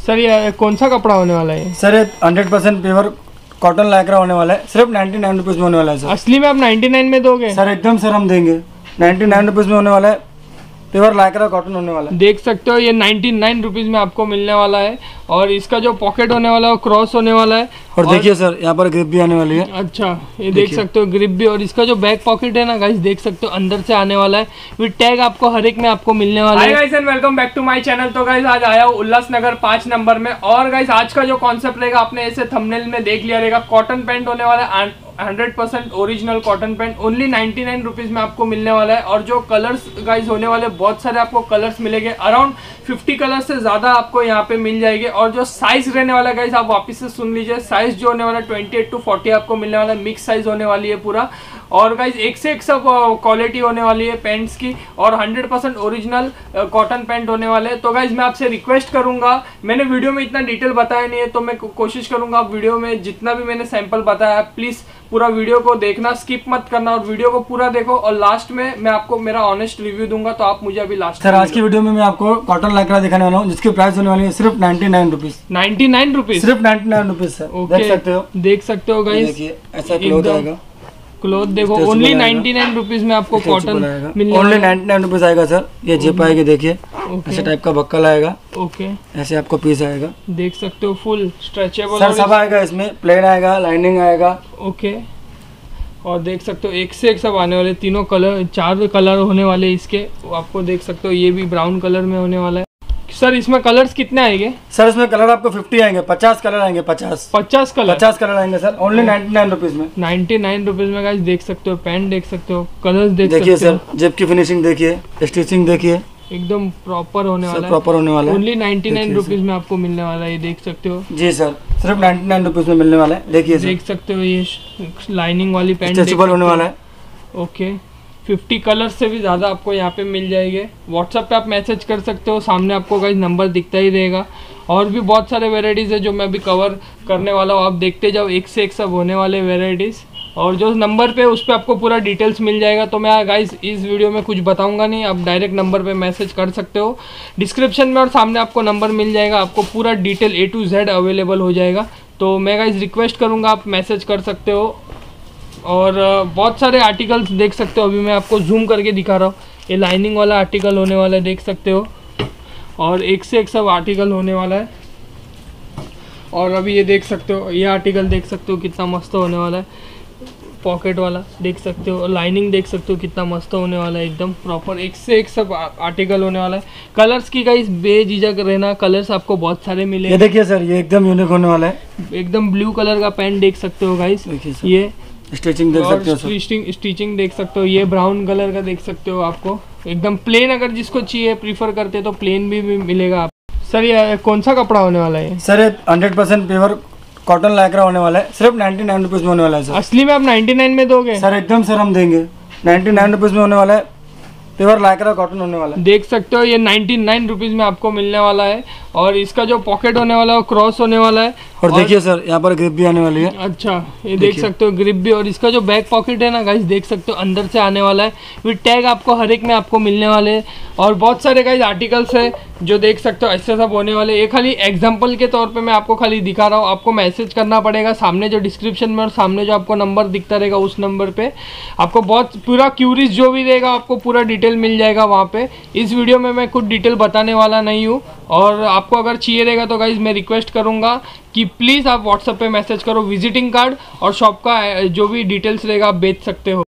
Sir ये कौन सा कपड़ा होने वाला है? सर ये 100% प्योर कॉटन लाइक्रा होने वाला है, सिर्फ 99 रुपीज़ में होने वाला है सर। असली में आप 99 में दोगे? सर एकदम सर हम देंगे, 99 रुपीज़ में होने वाला है, प्योर लाइक्रा कॉटन होने वाला है। देख सकते हो ये 99 रुपीज़ में आपको मिलने वाला है और इसका जो पॉकेट होने वाला है वो क्रॉस होने वाला है। और देखिए सर यहाँ पर ग्रिप भी आने वाली है। अच्छा, ये देख सकते हो ग्रिप भी, और इसका जो बैक पॉकेट है ना गाइस देख सकते हो अंदर से आने वाला है, विद टैग आपको हर एक में आपको मिलने वाला है। Hi guys and welcome back to my channel. तो गाइस आज आया हूँ उल्लासनगर 5 नंबर में, और गाइस आज का जो कॉन्सेप्ट रहेगा आपने ऐसे थंबनेल में देख लिया रहेगा, कॉटन पैंट होने वाला है, 100% original cotton pant, only 99 rupees में आपको मिलने वाला है। और जो कलर्स गाइस होने वाले बहुत सारे आपको कलर्स मिलेंगे, अराउंड 50 कलर्स से ज़्यादा आपको यहाँ पे मिल जाएंगे। और जो साइज रहने वाला है गाइस आप वापस से सुन लीजिए, साइज जो होने वाला है 28 to 40 आपको मिलने वाला है, मिक्स साइज होने वाली है पूरा। और गाइस एक से एक सब क्वालिटी होने वाली है पैंट्स की, और 100% ओरिजिनल कॉटन पैंट होने वाले हैं। तो गाइस मैं आपसे रिक्वेस्ट करूंगा, मैंने वीडियो में इतना डिटेल बताया नहीं है तो मैं कोशिश करूंगा आप वीडियो में जितना भी मैंने सैंपल बताया प्लीज़ पूरा वीडियो को देखना, स्किप मत करना और वीडियो को पूरा देखो। और लास्ट में मैं आपको मेरा ऑनेस्ट रिव्यू दूंगा, तो आप मुझे अभी लास्ट सर आज की वीडियो में मैं आपको कॉटन लाइक्रा दिखाने वाला हूँ, जिसकी प्राइस होने वाली है सिर्फ 99 रुपीज़। 99 रुपीज़, सिर्फ 99 रुपीज़ सर। देख सकते हो गाइस, देखिए ऐसा क्लोथ आएगा, क्लोथ देखो, ओनली 99 रुपीज़ में आपको कॉटन मिलने, ओनली 99 रुपीज़ आएगा सर। ये जिप आएगी देखिए, ऐसे टाइप का बक्कल आएगा, ओके ऐसे आपको पीस आएगा, देख सकते हो फुल स्ट्रेचेबल सर सब आएगा इसमें, प्लेन आएगा, लाइनिंग आएगा, ओके। और देख सकते हो एक से एक सब आने वाले, तीनों कलर 4 कलर होने वाले इसके, आपको देख सकते हो ये भी ब्राउन कलर में होने वाला है। सर इसमें कलर्स कितने आएंगे? सर इसमें कलर आपको 50 आएंगे, 50 कलर आएंगे, 50 कलर आएंगे सर, ओनली 99 रुपीज़ में। 99 रुपीज़ में गाइस देख सकते हो, पैंट देख सकते हो, कलर्स देखिए सर, जेब की फिनिशिंग देखिए, स्टिचिंग देखिए, एकदम प्रॉपर होने वाला है, प्रॉपर होने वाला है। ओनली 99 रुपीज़ में आपको मिलने वाला है, ये देख सकते हो। जी सर, सिर्फ 99 रुपीज़ में मिलने वाला है। देखिए देख सकते हो ये लाइनिंग वाली पैंट स्ट्रेचेबल होने वाला है, ओके। 50 कलर्स से भी ज़्यादा आपको यहाँ पे मिल जाएंगे। व्हाट्सएप पे आप मैसेज कर सकते हो, सामने आपको गाइस नंबर दिखता ही रहेगा। और भी बहुत सारे वेराइटीज़ है जो मैं अभी कवर करने वाला हूँ, आप देखते जाओ, एक से एक सब होने वाले वेराइटीज़। और जो नंबर पे उस पर आपको पूरा डिटेल्स मिल जाएगा। तो मैं गाइस इस वीडियो में कुछ बताऊंगा नहीं, आप डायरेक्ट नंबर पे मैसेज कर सकते हो, डिस्क्रिप्शन में और सामने आपको नंबर मिल जाएगा, आपको पूरा detail A to Z available हो जाएगा। तो मैं गाइस रिक्वेस्ट करूँगा आप मैसेज कर सकते हो। और बहुत सारे आर्टिकल्स देख सकते हो, अभी मैं आपको जूम करके दिखा रहा हूँ, ये लाइनिंग वाला आर्टिकल होने वाला है, देख सकते हो, और एक से एक सब आर्टिकल होने वाला है। और अभी ये देख सकते हो, ये आर्टिकल देख सकते हो कितना मस्त होने वाला है, पॉकेट वाला देख सकते हो, लाइनिंग देख सकते हो कितना मस्त होने वाला है, एकदम प्रॉपर एक से एक सब आर्टिकल होने वाला है। कलर्स की गाइस बेझिझक रहना, कलर्स आपको बहुत सारे मिले। ये देखिए सर, ये एकदम यूनिक होने वाला है, एकदम ब्लू कलर का पैंट देख सकते हो गाइस, ये स्टिचिंग देख सकते हो, स्टिचिंग देख सकते हो, ये ब्राउन कलर का देख सकते हो, आपको एकदम प्लेन अगर जिसको चाहिए प्रीफर करते तो प्लेन भी मिलेगा आप। सर ये कौन सा कपड़ा होने वाला है? सर ये 100% प्योर कॉटन लाइक्रा होने वाला है, सिर्फ 99 रुपीज़ में होने वाला है सर। असली में आप 99 में दोगे? सर एकदम सर हम देंगे, 99 रुपीज़ में होने वाला है, प्योर लाइक्रा कॉटन होने वाला है। देख सकते हो ये 99 रुपीज़ में आपको मिलने वाला है, और इसका जो पॉकेट होने वाला है वो क्रॉस होने वाला है। और देखिए सर यहाँ पर ग्रिप भी आने वाली है। अच्छा, ये देख सकते हो ग्रिप भी, और इसका जो बैक पॉकेट है ना गाइस देख सकते हो अंदर से आने वाला है, विद टैग आपको हर एक में आपको मिलने वाले हैं। और बहुत सारे गाइस आर्टिकल्स है जो देख सकते हो ऐसे सब होने वाले। ये खाली एग्जाम्पल के तौर पे मैं आपको खाली दिखा रहा हूँ, आपको मैसेज करना पड़ेगा, सामने जो डिस्क्रिप्शन में और सामने जो आपको नंबर दिखता रहेगा उस नंबर पे आपको बहुत पूरा क्यूरीज जो भी रहेगा आपको पूरा डिटेल मिल जाएगा वहाँ पे। इस वीडियो में मैं कुछ डिटेल बताने वाला नहीं हूँ, और आपको अगर चाहिए रहेगा तो गाइज मैं रिक्वेस्ट करूँगा कि प्लीज़ आप व्हाट्सएप पे मैसेज करो, विजिटिंग कार्ड और शॉप का जो भी डिटेल्स रहेगा आप बेच सकते हो।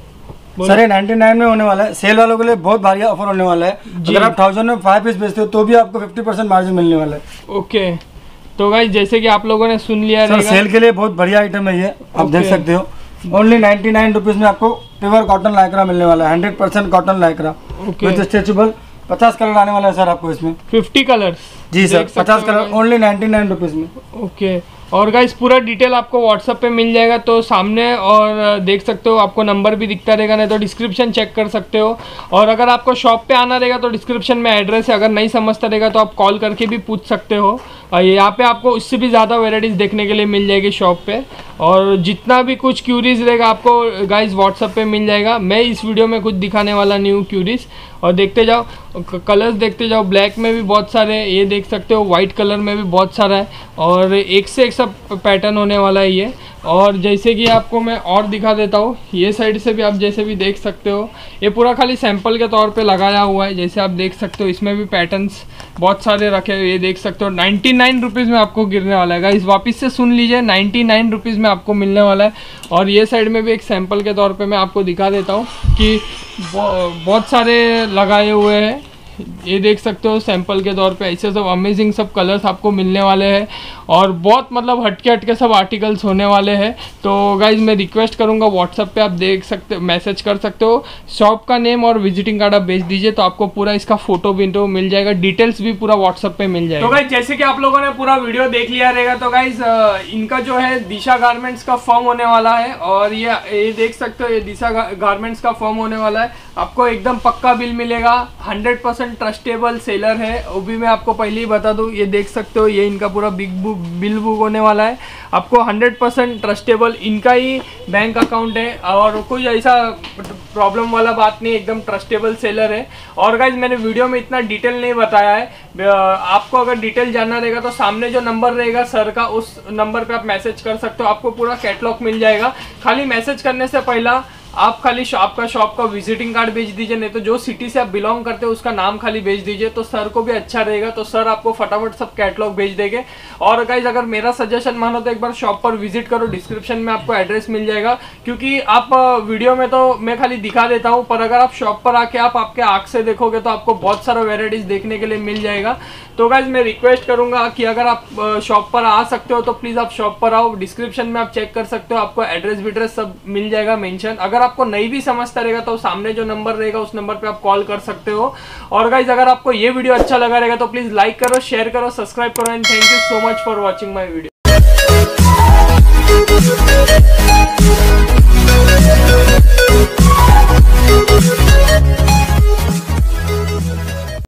सर ये 99 में होने वाला है, सेल वालों के लिए बहुत भारी ऑफर होने वाला है। अगर आप 1000 में 5 पीस बेचते हो तो भी आपको 50% मार्जिन मिलने वाला है। ओके, तो गाइज जैसे कि आप लोगों ने सुन लिया सर सेल के लिए बहुत बढ़िया आइटम है ये, आप देख सकते हो, ओनली 99 रुपीज़ में आपको प्योर कॉटन लाइक्रा मिलने वाला है, 100% cotton lycra with stretchable. 50 colour आने वाला है सर आपको इसमें, 50 कलर्स। जी सर, 50 कलर ओनली 99 रुपीज़ में। ओके, और गाइस पूरा डिटेल आपको व्हाट्सएप पे मिल जाएगा तो सामने, और देख सकते हो आपको नंबर भी दिखता रहेगा, नहीं तो डिस्क्रिप्शन चेक कर सकते हो। और अगर आपको शॉप पे आना रहेगा तो डिस्क्रिप्शन में एड्रेस है, अगर नहीं समझता रहेगा तो आप कॉल करके भी पूछ सकते हो। और यहाँ पे आपको इससे भी ज़्यादा वेराइटीज़ देखने के लिए मिल जाएगी शॉप पे, और जितना भी कुछ क्यूरीज रहेगा आपको गाइस व्हाट्सएप पे मिल जाएगा। मैं इस वीडियो में कुछ दिखाने वाला नहीं हूँ क्यूरीज, और देखते जाओ कलर्स, देखते जाओ। ब्लैक में भी बहुत सारे हैं, ये देख सकते हो। वाइट कलर में भी बहुत सारा है और एक से एक सब पैटर्न होने वाला है ये। और जैसे कि आपको मैं और दिखा देता हूँ, ये साइड से भी आप जैसे भी देख सकते हो, ये पूरा खाली सैंपल के तौर पे लगाया हुआ है। जैसे आप देख सकते हो इसमें भी पैटर्न्स बहुत सारे रखे हुए, ये देख सकते हो। 99 रुपीज़ में आपको गिरने वाला है गाइस, वापस से सुन लीजिए, 99 रुपीज़ में आपको मिलने वाला है। और ये साइड में भी एक सैंपल के तौर पे मैं आपको दिखा देता हूँ कि बहुत सारे लगाए हुए हैं, ये देख सकते हो सैंपल के तौर पे। ऐसे सब अमेजिंग सब कलर्स आपको मिलने वाले हैं और बहुत मतलब हटके सब आर्टिकल्स होने वाले हैं। तो गाइज मैं रिक्वेस्ट करूंगा, व्हाट्सएप पे आप देख सकते, मैसेज कर सकते हो। शॉप का नेम और विजिटिंग कार्ड आप भेज दीजिए तो आपको पूरा इसका फोटो वीडियो मिल जाएगा, डिटेल्स भी पूरा व्हाट्सएप पे मिल जाएगा। तो गाइज जैसे कि आप लोगों ने पूरा वीडियो देख लिया रहेगा, तो गाइज इनका जो है दिशा गारमेंट्स का फॉर्म होने वाला है और ये देख सकते हो, ये दिशा गारमेंट्स का फॉर्म होने वाला है। आपको एकदम पक्का बिल मिलेगा, 100% ट्रस्टेबल सेलर है, वो भी मैं आपको पहले ही बता दूं। ये देख सकते हो, ये इनका पूरा बिल बुक होने वाला है। आपको 100% ट्रस्टेबल इनका ही बैंक अकाउंट है और कोई ऐसा प्रॉब्लम वाला बात नहीं, एकदम ट्रस्टेबल सेलर है। और गाइज मैंने वीडियो में इतना डिटेल नहीं बताया है, आपको अगर डिटेल जानना रहेगा तो सामने जो नंबर रहेगा सर का, उस नंबर पे आप मैसेज कर सकते हो, आपको पूरा कैटलॉग मिल जाएगा। खाली मैसेज करने से पहला आप खाली आपका शॉप का विजिटिंग कार्ड भेज दीजिए, नहीं तो जो सिटी से आप बिलोंग करते हो उसका नाम खाली भेज दीजिए, तो सर को भी अच्छा रहेगा। तो सर आपको फटाफट सब कैटलॉग भेज देंगे। और गाइज अगर मेरा सजेशन मानो तो एक बार शॉप पर विजिट करो, डिस्क्रिप्शन में आपको एड्रेस मिल जाएगा। क्योंकि आप वीडियो में तो मैं खाली दिखा देता हूँ, पर अगर आप शॉप पर आके आप आपके आँख से देखोगे तो आपको बहुत सारा वेराइटीज देखने के लिए मिल जाएगा। तो गाइज मैं रिक्वेस्ट करूंगा कि अगर आप शॉप पर आ सकते हो तो प्लीज आप शॉप पर आओ। डिस्क्रिप्शन में आप चेक कर सकते हो, आपको एड्रेस विड्रेस सब मिल जाएगा मेंशन। अगर आपको नहीं भी समझता रहेगा तो सामने जो नंबर रहेगा उस नंबर पे आप कॉल कर सकते हो। और गाइज अगर आपको ये वीडियो अच्छा लगा रहेगा तो प्लीज लाइक करो, शेयर करो, सब्सक्राइब करो and thank you so much for watching my video.